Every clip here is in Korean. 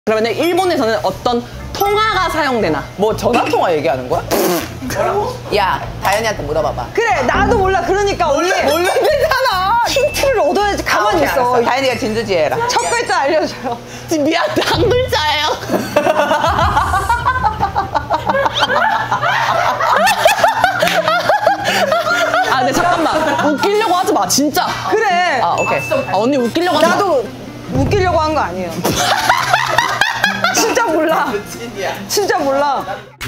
그러면 일본에서는 어떤 통화가 사용되나? 뭐 전화통화 얘기하는 거야? 야, 다현이한테 물어봐봐. 그래, 나도 몰라. 그러니까 언니 모르겠잖아. 힌트를 얻어야지. 가만히 오케이, 있어. 알았어. 다현이가 진두지혜라. 첫 글자 알려줘요. 미안해, 한 글자예요. 아, 근데 잠깐만. 웃기려고 하지 마, 진짜. 그래. 아, 오케이. 아, 언니 웃기려고 하지 마. 나도 웃기려고 한 거 아니에요. 진짜 몰라. 진짜 몰라.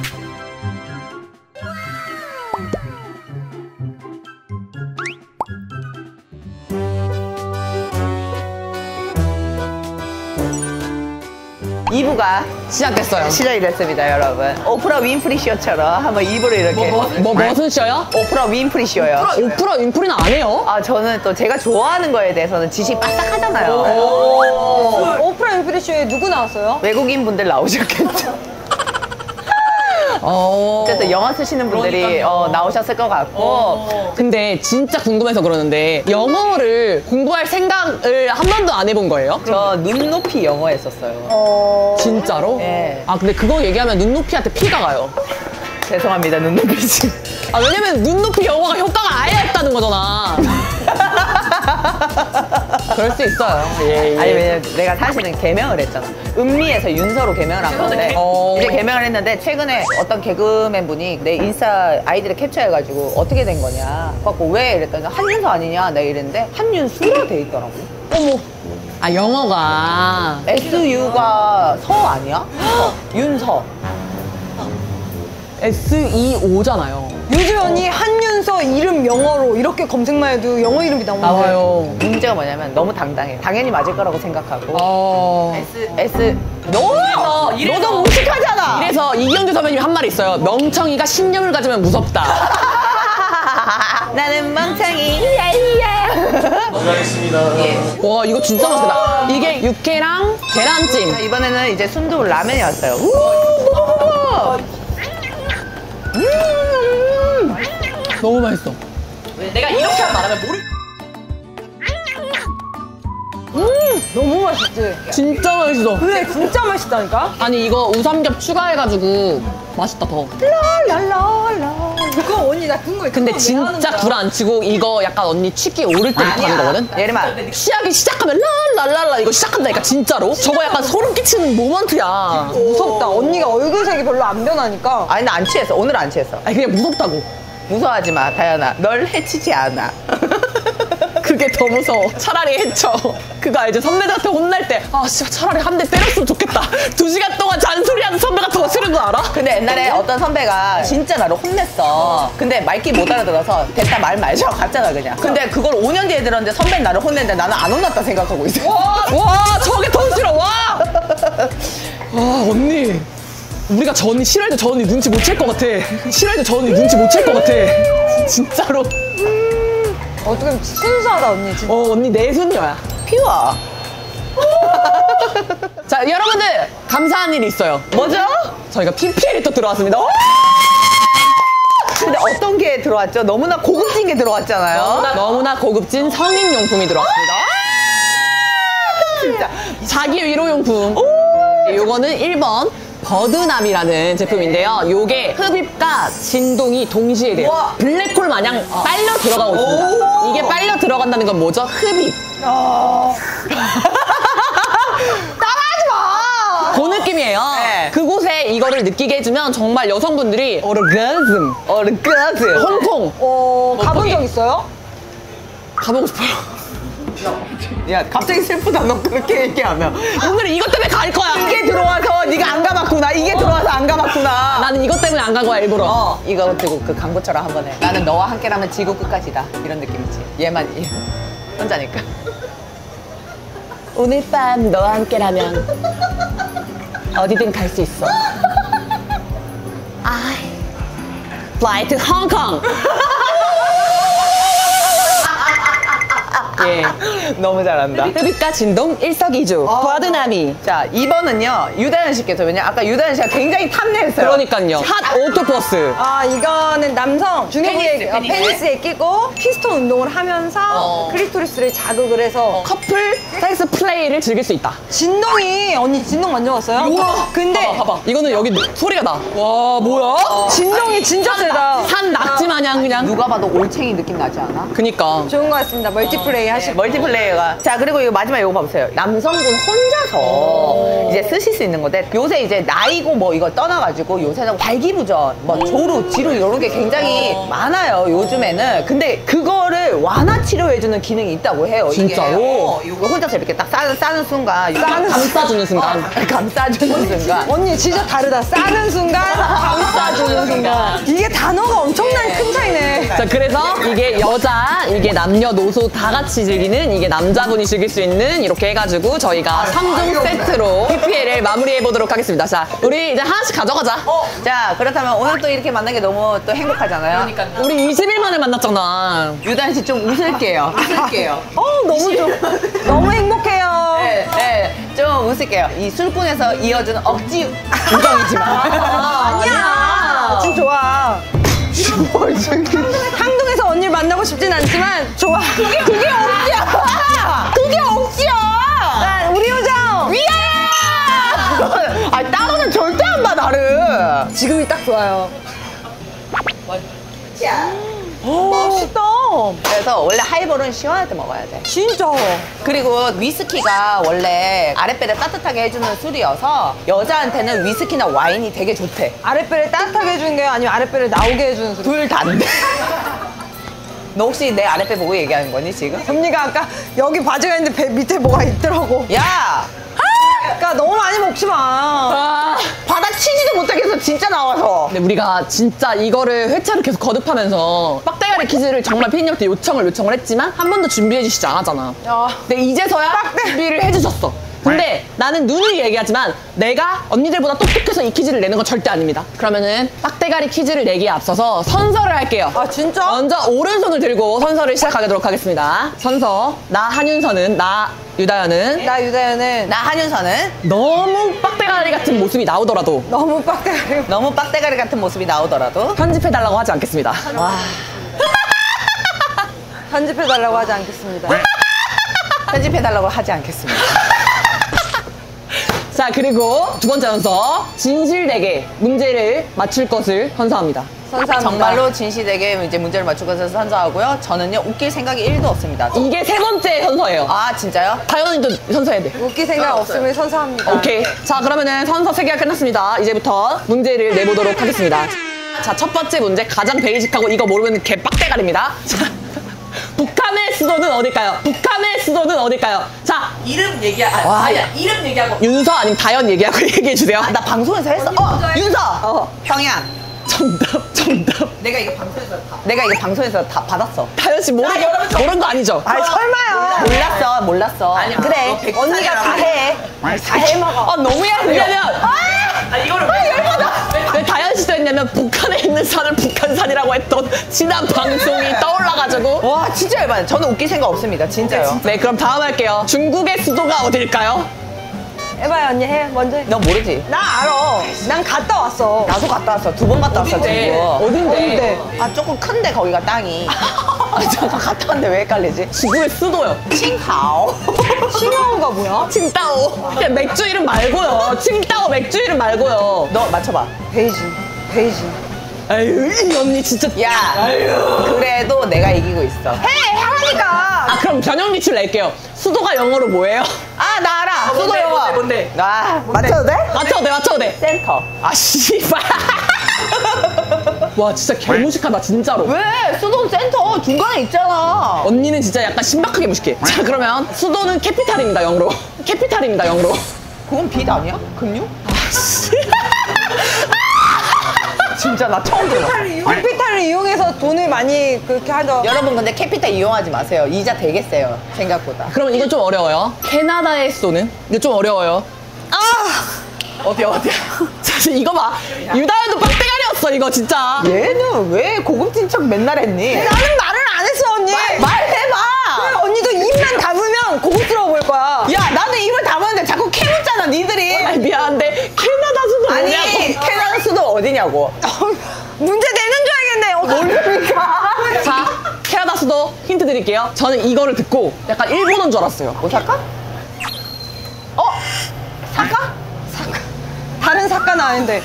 이부가 시작됐어요. 시작이 됐습니다, 여러분. 오프라 윈프리 쇼처럼 한번 입으로 이렇게. 무슨 쇼요? 오프라 윈프리 쇼요. 오프라 윈프리는 안 해요? 아, 저는 또 제가 좋아하는 거에 대해서는 지식이 빠삭하잖아요. 오프라 윈프리 쇼에 누구 나왔어요? 외국인 분들 나오셨겠죠. 어쨌든 영어 쓰시는 분들이 나오셨을 것 같고. 근데 진짜 궁금해서 그러는데 영어를 공부할 생각을 한 번도 안 해본 거예요? 저 눈높이 영어 했었어요. 진짜로? 네. 아, 근데 그거 얘기하면 눈높이한테 피가 가요. 죄송합니다, 눈높이 씨. 아, 왜냐면 눈높이 영어가 효과가 아예 없다는 거잖아. 그럴 수 있어요. 예, 예. 아니, 왜냐면 내가 사실은 개명을 했잖아. 음미에서 윤서로 개명을 한 건데 이제 개명을 했는데 최근에 어떤 개그맨 분이 내 인스타 아이디를 캡처해가지고 어떻게 된 거냐 그래갖고 왜 이랬더니 한윤서 아니냐 내가 이랬는데 한윤수로 돼 있더라고. 어머. 아, 영어가. SU가 서 아니야? 윤서. SEO잖아요. 요즘 언니 한윤서 이름 영어로 이렇게 검색만 해도 영어 이름이 나오는데. 나와요. 문제가 뭐냐면 너무 당당해. 당연히 맞을 거라고 생각하고 너도 너도 무식하잖아. 이래서 이경규 선배님이 한 말이 있어요. 멍청이가 신념을 가지면 무섭다. 나는 멍청이 이야. 고생하셨습니다. 예. 와, 이거 진짜 맛있겠다. 이게 육회랑 계란찜. 이번에는 이제 순두 라면이 왔어요. 너무 맛있어. 내가 이렇게 말하면 모를. 너무 맛있지? 진짜 맛있어. 그래, 진짜 맛있다니까? 아니, 이거 우삼겹 추가해가지고 맛있다, 더. 랄랄랄라. 그거 언니 나 큰 거. 근데 진짜 구라 안 치고 이거 약간 언니 치기 오를 때부터 하는 거거든? 예림아. 시작이 시작하면 랄랄랄라 이거 시작한다니까, 진짜로? 저거 약간 소름 끼치는 모먼트야. 무섭다. 언니가 얼굴색이 별로 안 변하니까. 아니 나 안 취했어. 오늘 안 취했어. 아니, 그냥 무섭다고. 무서워하지 마, 다현아. 널 해치지 않아. 그게 더 무서워. 차라리 해쳐. 그거 알지? 선배들한테 혼날 때, 아, 진짜 차라리 한 대 때렸으면 좋겠다. 2시간 동안 잔소리하는 선배가 더 싫은 거 알아? 근데 옛날에 어떤 선배가 진짜 나를 혼냈어. 근데 말귀 못 알아들어서 됐다 말 말자 갔잖아 그냥. 근데 그걸 5년 뒤에 들었는데 선배는 나를 혼냈는데 나는 안 혼났다 생각하고 있어. 와, 저게 더 싫어, 와! 와, 언니. 우리가 저 언니 싫어할 때 저 언니 눈치 못 챌 것 같아. 싫어할 때 저 언니 눈치 못 챌 것 같아. 진짜로. 어떻게 순수하다, 언니. 진짜. 언니 내순녀야. 피워. 자, 여러분들 감사한 일이 있어요. 뭐죠? 저희가 PPL이 또 들어왔습니다. 근데 어떤 게 들어왔죠? 너무나 고급진 게 들어왔잖아요. 너무나 고급진 성인용품이 들어왔습니다. 진짜. 자기 위로용품. 요거는 1번 버드남이라는 제품인데요. 요게 흡입과 진동이 동시에 돼요. 우와. 블랙홀 마냥 빨려 들어가고 있습니다. 이게 빨려 들어간다는 건 뭐죠? 흡입. 따라하지 마! 그 느낌이에요. 네. 그곳에 이거를 느끼게 해주면 정말 여성분들이 오르가즘, 어르까스. 홍콩 가본 적 있어요? 가보고 싶어요. 야, 갑자기 슬프다. 너 그렇게 얘기하면. 오늘은 이것 때문에 갈 거야. 이게 들어와서 네가 안 가봤구나. 이게 들어와서 안 가봤구나. 나는 이것 때문에 안 간 거야, 일부러. 이거 들고 그 광고처럼 한번 해. 나는 너와 함께라면 지구 끝까지다. 이런 느낌이지. 얘만 혼자니까. 오늘 밤 너와 함께라면 어디든 갈 수 있어. I fly to Hong Kong. 예. 너무 잘한다. 흡입과 진동 일석이조. 버드나미. 자, 2번은요. 유다현 씨께서. 왜냐 아까 유다현 씨가 굉장히 탐내했어요. 그러니까요. 핫 오토버스. 아, 이거는 남성 중요부에 페니스. 페니스에 끼고 피스톤 운동을 하면서 클리토리스를 자극을 해서 커플 섹스 플레이를 즐길 수 있다. 진동이 언니 진동 만져봤어요? 우와. 근데 봐봐. 이거는 여기 소리가 나. 와, 뭐야? 진동이 진짜 세다. 산 낙지 마냥 그냥. 누가 봐도 올챙이 느낌 나지 않아? 그니까. 좋은 것 같습니다. 멀티플레이 하시고. 멀티플레이어가. 자, 그리고 이거 마지막 이거 봐보세요. 남성분 혼자서 이제 쓰실 수 있는 건데 요새 이제 나이고 뭐 이거 떠나가지고 요새는 발기부전, 뭐 조루, 지루 이런 게 굉장히 많아요. 요즘에는. 근데 그거를 완화 치료해주는 기능이 있다고 해요. 이게. 진짜로? 이거 혼자서 이렇게 딱 싸는 순간. 감싸주는 순간. 감싸주는 순간. 언니 진짜 다르다. 싸는 순간, 감싸주는 순간. 이게 단어가 엄청난 큰 차이네. 자, 그래서 이게 여자, 이게 남녀노소 다 같이 즐기는, 이게 남자분이 즐길 수 있는 이렇게 해가지고 저희가 3종 세트로 PPL을 마무리해보도록 하겠습니다. 자, 우리 이제 하나씩 가져가자. 자, 그렇다면 오늘 또 이렇게 만난 게 너무 또 행복하잖아요. 우리 20일 만에 만났잖아. 유단 씨 좀 웃을게요. 웃을게요. 너무 좋 너무 행복해요. 네, 네, 좀 웃을게요. 이 술꾼에서 이어주는 억지 우정이지만. 아니야. 지금 좋아. 항동에서 언니를 만나고 싶진 않지만 좋아. 그게 억지야! 그게 억지야! 난 우리 요정. 위야! 아, 따로는 절대 안 봐, 나를. 지금이 딱 좋아요. 맛있다. 그래서 원래 하이볼은 시원할 때 먹어야 돼. 진짜. 그리고 위스키가 원래 아랫배를 따뜻하게 해주는 술이어서 여자한테는 위스키나 와인이 되게 좋대. 아랫배를 따뜻하게 해주는 거예요? 아니면 아랫배를 나오게 해주는 소리? 둘 다인데. 너 혹시 내 아랫배 보고 얘기하는 거니, 지금? 언니가 아까 여기 바지가 있는데 배 밑에 뭐가 있더라고. 야! 그러니까 너무 많이 먹지 마. 아. 받아치지도 못하겠어, 진짜 나와서. 근데 우리가 진짜 이거를 회차를 계속 거듭하면서 빡대가리 퀴즈를 정말 피디님한테 요청을 했지만 한 번도 준비해 주시지 않았잖아. 근데 이제서야 준비를 해주셨어. 근데 나는 누누이 얘기하지만 내가 언니들보다 똑똑해서 이 퀴즈를 내는 건 절대 아닙니다. 그러면은 빡대가리 퀴즈를 내기에 앞서서 선서를 할게요. 아, 진짜? 먼저 오른손을 들고 선서를 시작하도록 하겠습니다. 선서, 나 한윤서는, 나 유다현은 나 유다현은 나 한윤서는 너무 빡대가리 같은 모습이 나오더라도 너무 빡대가리. 너무 빡대가리 같은 모습이 나오더라도 편집해달라고 하지 않겠습니다. 편집해달라고 하지 않겠습니다. 편집해달라고 하지 않겠습니다. 자, 그리고 두 번째 선서, 진실되게 문제를 맞출 것을 선서합니다. 선사합니다. 정말로 진실되게 이제 문제를 맞출 것을 선서하고요. 저는요, 웃길 생각이 1도 없습니다. 이게 세 번째 선서예요. 아, 진짜요? 다현이도 선서해야 돼. 웃길 생각 없으면 선사합니다. 오케이. 자, 그러면은 선서 3개가 끝났습니다. 이제부터 문제를 내보도록 하겠습니다. 자, 첫 번째 문제, 가장 베이직하고 이거 모르면 개빡대가리입니다. 자, 북한의 수도는 어딜까요? 북한의 수도는 어딜까요? 자, 이름 얘기하고. 아니야, 이름 얘기하고. 윤서 아니면 다현 얘기하고 얘기해주세요. 아, 나 방송에서 했어. 윤서! 평양. 정답. 내가 이거 방송에서 다 받았어. 다현 씨 모른 거 아니죠? 아니, 설마요. 몰랐어. 그래, 언니가 다 해. 다 해먹어. 너무 왜냐면 왜 다현 씨도 했냐면 북한에 있는 산을 북한산이라고 했던 지난 방송이 떠올라가지고. 와, 진짜 열받아. 저는 웃길 생각 없습니다. 진짜요. 네, 그럼 다음 할게요. 중국의 수도가 어딜까요? 해봐요, 언니 해. 먼저 해. 너 모르지? 나 알아. 난 갔다 왔어. 나도 갔다 왔어. 2번 갔다 왔어, 지금. 어딘데? 아, 조금 큰데, 거기가 땅이. 아, 잠깐 갔다 왔는데 왜 헷갈리지? 중국의 수도요. 칭하오. 칭하오가 뭐야? 칭따오. 그냥 맥주 이름 말고요. 칭따오 맥주 이름 말고요. 너 맞춰봐. 베이징. 에휴, 이 언니 진짜. 야, 그래도 내가 이기고 있어. 아, 그럼 변형 기출 낼게요. 수도가 영어로 뭐예요? 아, 나 알아. 수도 영화. 뭔데? 아, 맞춰도 돼? 맞춰도 돼. 센터. 아, 씨발. 와, 진짜 개무식하다, 진짜로. 왜? 수도 센터 중간에 있잖아. 언니는 진짜 약간 신박하게 무식해. 자, 그러면 수도는 캐피탈입니다, 영어로. 캐피탈입니다, 영어로. 그건 빛 아니야? 금융? 진짜 나 처음 들어. 캐피탈을 이용해서 돈을 많이 그렇게 하죠. 여러분 근데 캐피탈 이용하지 마세요. 이자 되게 세요. 생각보다. 그러면 이건 좀 어려워요. 캐나다의 수도는? 이거 좀 어려워요. 어디야? 사실 이거 봐. 유다현도 빡대가리였어, 이거 진짜. 얘는 왜 고급진 척 맨날 했니? 나는 말을 안 했어, 언니. 말해봐. 언니도 이미 고급스러워 보일 거야. 야, 나는 입을 다물는데 자꾸 캐묻잖아, 니들이. 아니, 미안한데 캐나다 수도 아니, 뭐냐고. 캐나다 수도 어디냐고. 문제 내는 줄 알겠네. 모르니까. 자, 캐나다 수도 힌트 드릴게요. 저는 이거를 듣고 약간 일본어인 줄 알았어요. 오사카? 사카? 다른 사과는 아닌데.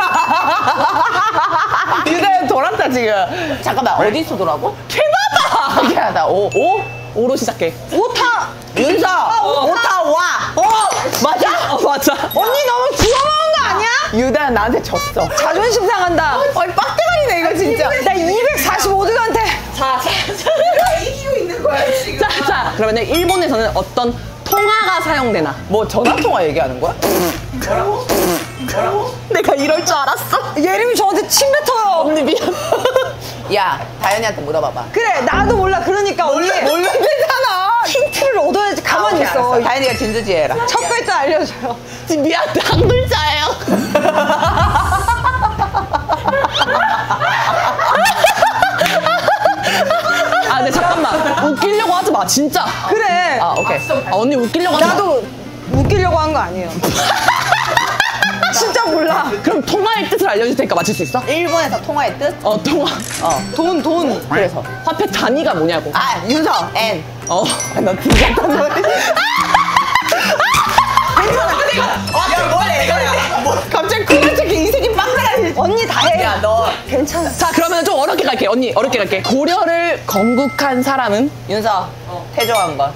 유다현 돌았다, 지금. 잠깐만, 어디 수도라고? 캐나다! 캐나다, 오로 시작해. 오타. 윤서! 오타와! 맞아? 맞아. 언니 너무 귀여운 거 아니야? 유다현 나한테 졌어. 자존심 상한다. 아니, 빡대가리네, 이거 진짜. 나 245도한테. 이기고 있는 거야, 지금. 자, 그러면 일본에서는 어떤 통화가 사용되나? 뭐, 전화통화 얘기하는 거야? 내가 이럴 줄 알았어. 예림이 저한테 침 뱉어요. 언니 미안. 야, 다현이한테 물어봐봐. 그래, 나도 몰라. 그러니까 언니 모르잖아. 힌트를 얻어야지. 가만히 오케이, 있어. 알았어. 다현이가 진주지혜라. 첫 글자 알려줘요. 미안, 한 글자예요. 아, 근데 잠깐만. 웃기려고 하지 마, 진짜. 그래. 아, 오케이. 아, 언니 웃기려고 하지 마. 나도 웃기려고 한 거 아니에요. 진짜 몰라. 그럼 통화의 뜻을 알려줄 테니까 맞출 수 있어? 일본에서 통화의 뜻? 통화. 돈. 그래서. 화폐 단위가 뭐냐고. 아, 윤서, N. 너 뒤졌단 소리. 야, 뭐야, 이거야. 갑자기 그만 새끼 이 새끼 빡대가리. 언니 다 해. 야, 너. 괜찮아. 자, 그러면 좀 어렵게 갈게. 언니, 어렵게 갈게. 고려를 건국한 사람은? 윤서, 태조한 것.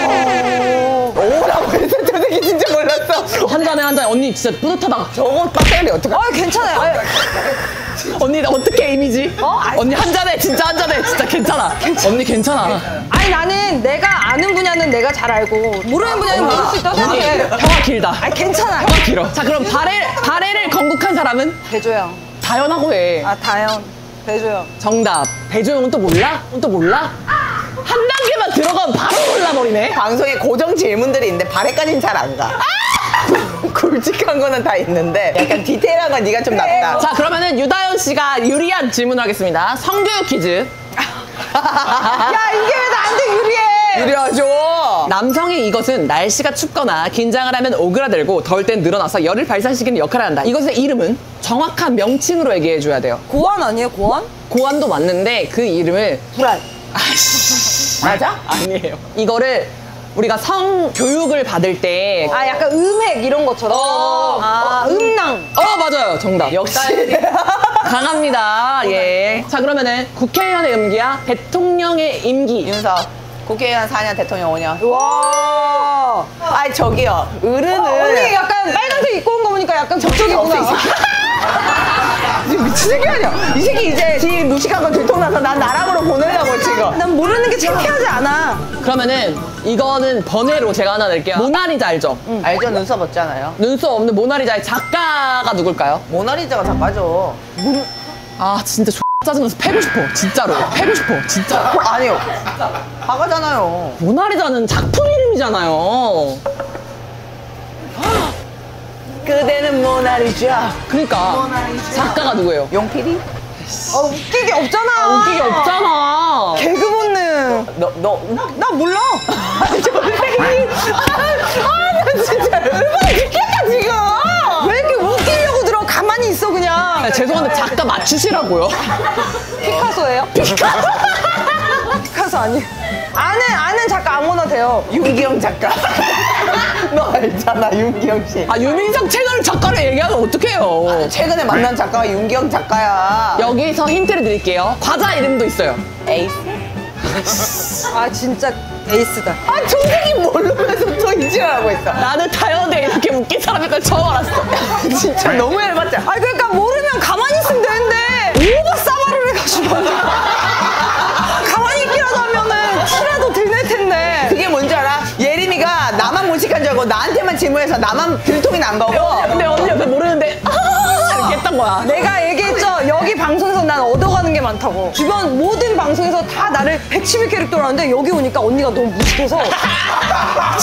오라고 해서 저 새끼 진짜 몰랐어. 한 잔에 한 잔에. 언니 진짜 뿌듯하다. 저거 빡대가리 어떡하? 아, 괜찮아요. 아유, 언니 나 어떻게 이미지? 아니. 언니 한 잔에 진짜 한 잔에 진짜 괜찮아. 언니 괜찮아. 아니, 나는 내가 아는 분야는 내가 잘 알고 모르는 분야는 모를 수 있다고 언니 생각해. 혀가 길다. 아니, 괜찮아. 혀가 길어. 자, 그럼 발해를 건국한 사람은? 배조영. 다현하고 해. 아, 다현. 배조영. 정답. 배조영은 또 몰라? 또 몰라? 한 단계만 들어가면 바로 몰라버리네. 방송에 고정 질문들이 있는데 발에까지는 잘 안 가. 굵직한 거는 다 있는데 약간 디테일한 건 네가 좀 낫다. 자, 그러면은 유다현 씨가 유리한 질문을 하겠습니다. 성교육 퀴즈. 야, 이게 왜 나한테 유리해? 유리하죠. 남성의 이것은 날씨가 춥거나 긴장을 하면 오그라들고 더울 땐 늘어나서 열을 발산시키는 역할을 한다. 이것의 이름은 정확한 명칭으로 얘기해줘야 돼요. 고환 아니에요, 고환? 고환도 맞는데 그 이름을 불알. 맞아? 아니에요. 이거를 우리가 성교육을 받을 때 아, 약간 음핵 이런 것처럼. 음낭. 맞아요. 정답. 역시. 강합니다. 예. 자, 그러면은 국회의원의 임기와 대통령의 임기. 윤서, 국회의원 4년, 대통령 5년. 와. 아이, 저기요. 어른은. 언니 약간 빨간색 입고 온 거 보니까 약간 저쪽이구나. 지금 미친 새끼 아니야? 이 새끼 이제 지 무식한 거 들통나서 난 나락으로 보내려고 지금. 난 모르는 게 창피하지 않아. 그러면은 이거는 번외로 제가 하나 낼게요. 모나리자 알죠? 알죠? 눈썹 없잖아요. 눈썹 없는 모나리자의 작가가 누굴까요? 모나리자가 작가죠. 아, 진짜 짜증나서 패고 싶어. 진짜로. 패고 싶어. 진짜. 아니요. 화가잖아요. 모나리자는 작품 이름이잖아요. 그대는 모나리자. 그러니까 작가가 누구예요? 용필이? 웃기게 없잖아. 웃기게 없잖아. 개그 본능. 나 몰라. 아니, 저 새끼. 나 진짜 얼마나 죽겠다, 지금. 왜 이렇게 웃기려고 들어? 가만히 있어 그냥. 아, 죄송한데 작가 맞추시라고요. 피카소예요? 피카소 아니에요. 아는 작가 아무나 돼요. 윤기영 작가. 너 알잖아, 윤기영 씨. 아, 유민상 채널 작가를 얘기하면 어떡해요. 최근에 만난 작가가 윤기영 작가야. 여기서 힌트를 드릴게요. 과자 이름도 있어요. 에이스? 아, 진짜 에이스다. 아, 저 새끼 모르면서 또 이지랄하고 있어. 나는 타연에 이렇게 웃긴 사람일 걸 처음 알았어. 진짜 너무 열받지? 아, 그러니까 모르면 가만히 있으면 되는데 오버 싸바를 해가지고 가만히 있기라도 하면은 티라도 들낼 텐데. 그게 뭔지 알아? 예림이가 나만 무식한 줄 알고 나한테만 질문해서 나만 들통이 난 거고. 근데 언니 옆에 모르는데 이렇게 했던 거야. 내가 얘기했죠. 여기 방송에서 난 얻어가는 게 많다고. 주변 모든 방송에서 다 나를 112 캐릭터로 하는데 여기 오니까 언니가 너무 무식해서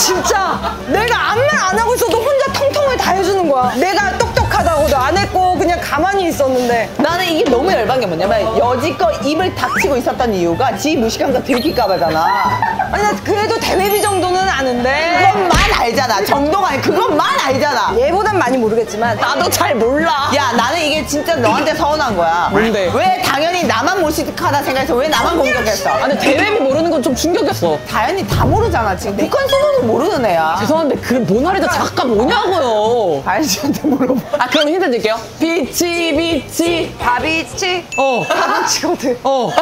진짜 내가 아무 말 안 하고 있어도 혼자 통통을 다 해주는 거야. 내가 똑똑하다고도 안 했고 그냥 그냥 가만히 있었는데. 나는 이게 너무 열받은 게 뭐냐면 여지껏 입을 닥치고 있었던 이유가 지 무식한 거 들킬까 봐잖아. 아니 나 그래도 대회비 정도는 아는데. 그것만 알잖아. 정도가 아니 그것만 알잖아. 얘보단 많이 모르겠지만 나도 잘 몰라. 야 나는 이게 진짜 너한테 서운한 거야. 뭔데? 왜 당연히 나만 무식하다 생각해서 왜 나만 공격했어? 아, 근데 대회비 모르는 건 좀 충격이었어. 다현이 다 모르잖아 지금. 북한 수도도 모르는 애야. 죄송한데 그 모나리자 작가 뭐냐고요. 다현 씨한테 물어봐. 아, 그럼 힌트 드릴게요. 비치. 다비치. 다빈치거든.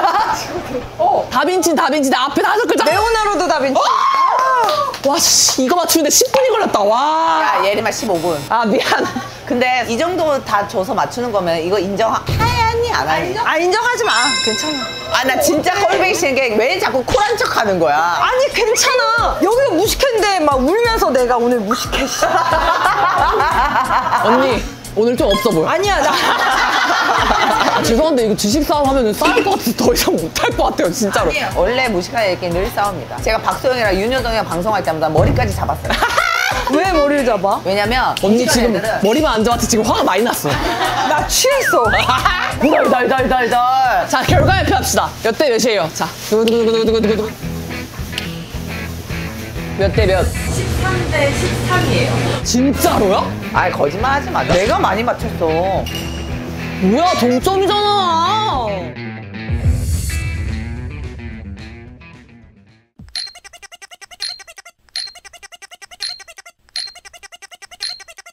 다빈치. 내 앞에 5글자. 레오나르도 다빈치. 와, 씨, 이거 맞추는데 10분이 걸렸다. 와. 야 예림아 15분. 아, 미안. 근데 이 정도 다 줘서 맞추는 거면 이거 인정하니 안 하니? 아 인정하지 마. 괜찮아. 아 나 진짜 꼴보기 싫은 게 왜 자꾸 쿨한 척 하는 거야? 아니 괜찮아. 여기가 무식했는데 막 울면서 내가 오늘 무식해. 씨. 언니, 오늘 좀 없어 보여. 아니야 나. 아, 죄송한데 이거 지식 싸움 하면 싸울 것 같아서 더 이상 못할 것 같아요, 진짜로. 원래 무식한 애끼리 늘 싸웁니다. 제가 박소영이랑 윤여동이랑 방송할 때마다 머리까지 잡았어요. 왜 머리를 잡아? 왜냐면 언니 무식한 지금 애들은 머리만 안 좋았지 지금 화가 많이 났어. 나 취했어. 덜덜덜덜덜. 자, 결과 발표합시다. 몇 대 몇이에요? 자, 두구두구두구두구두구. 몇 대 몇? 13대 13이에요. 진짜로요? 아이 거짓말 하지 마. 내가 많이 맞췄어. 뭐야, 동점이잖아.